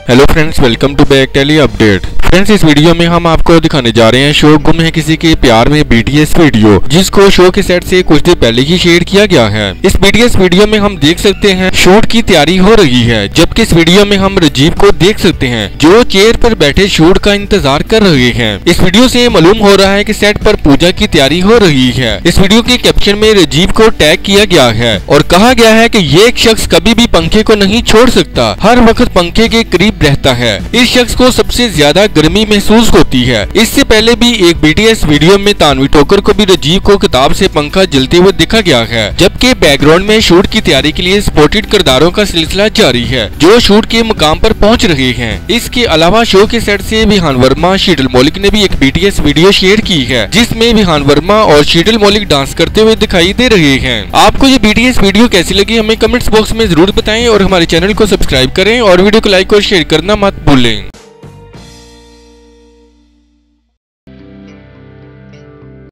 Hello friends, welcome to back telly update. Friends, इस video में हम आपको दिखाने जा रहे हैं शो गुम है किसी के प्यार में बीटीएस वीडियो, जिसको शो के सेट से कुछ दिन पहले ही शेयर किया गया है। इस बीटीएस वीडियो में हम देख सकते हैं शूट की तैयारी हो रही है, जबकि इस वीडियो में हम राजीव को देख सकते हैं जो चेयर पर बैठे शूट का इंतजार कर रहे हैं। इस वीडियो से मालूम हो रहा है कि सेट पर पूजा की तैयारी हो रही है। इस वीडियो के कैप्शन में राजीव को टैग किया गया है और कहा गया है कि ये एक शख्स कभी भी पंखे को नहीं छोड़ सकता, हर वक्त पंखे के करीब रहता है। इस शख्स को सबसे ज्यादा गर्मी महसूस होती है। इससे पहले भी एक बीटीएस वीडियो में तानवी टोकर को भी राजीव को किताब से पंखा जलते हुए देखा गया है, जबकि बैकग्राउंड में शूट की तैयारी के लिए स्पॉटेड किरदारों का सिलसिला जारी है जो शूट के मुकाम पर पहुंच रहे हैं। इसके अलावा शो के सेट से विहान वर्मा, शीतल मौलिक ने भी एक बीटीएस वीडियो शेयर की है, जिसमें विहान वर्मा और शीतल मौलिक डांस करते हुए दिखाई दे रहे हैं। आपको ये बीटीएस वीडियो कैसी लगी हमें कमेंट्स बॉक्स में जरूर बताएं और हमारे चैनल को सब्सक्राइब करें और वीडियो को लाइक और शेयर करना मत भूलें।